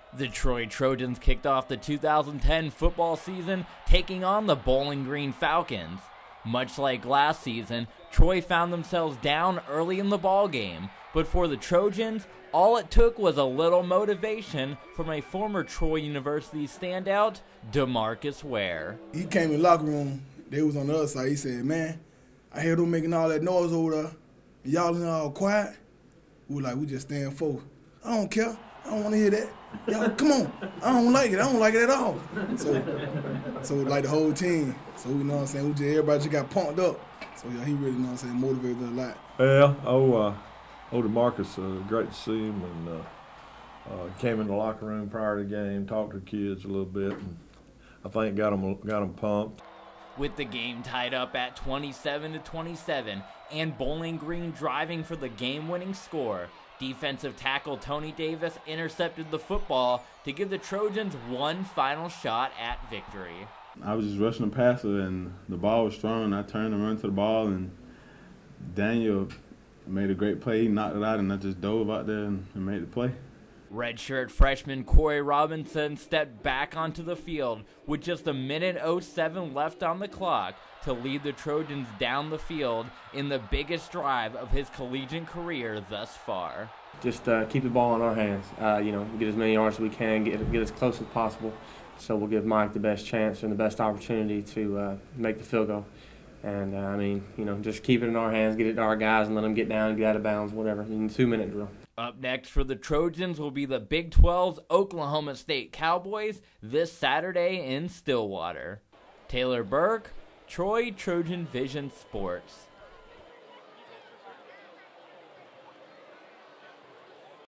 The Troy Trojans kicked off the 2010 football season taking on the Bowling Green Falcons. Much like last season, Troy found themselves down early in the ball game, but for the Trojans, all it took was a little motivation from a former Troy University standout, DeMarcus Ware. He came in the locker room, they was on the other side, he said, "Man, I hear them making all that noise over there, and y'all in all quiet." We were like, "We just stand focused. I don't care. I don't want to hear that. Y'all, come on. I don't like it. I don't like it at all." So like the whole team. So, you know what I'm saying, everybody just got pumped up. So, yeah, he really, you know what I'm saying, motivated us a lot. Yeah, DeMarcus, great to see him. And came in the locker room prior to the game, talked to the kids a little bit, and I think got them pumped. With the game tied up at 27-27 and Bowling Green driving for the game-winning score, defensive tackle Tony Davis intercepted the football to give the Trojans one final shot at victory. I was just rushing the passer, and the ball was strong, and I turned and run to the ball, and Daniel made a great play. He knocked it out, and I just dove out there and made the play. Redshirt freshman Corey Robinson stepped back onto the field with just a minute 07 left on the clock to lead the Trojans down the field in the biggest drive of his collegiate career thus far. Just keep the ball in our hands. Get as many yards as we can, get as close as possible. So we'll give Mike the best chance and the best opportunity to make the field goal. And just keep it in our hands, get it to our guys, and let them get down and get out of bounds, whatever. In a 2-minute drill. Up next for the Trojans will be the Big 12's Oklahoma State Cowboys this Saturday in Stillwater. Taylor Burke, Troy Trojan Vision Sports.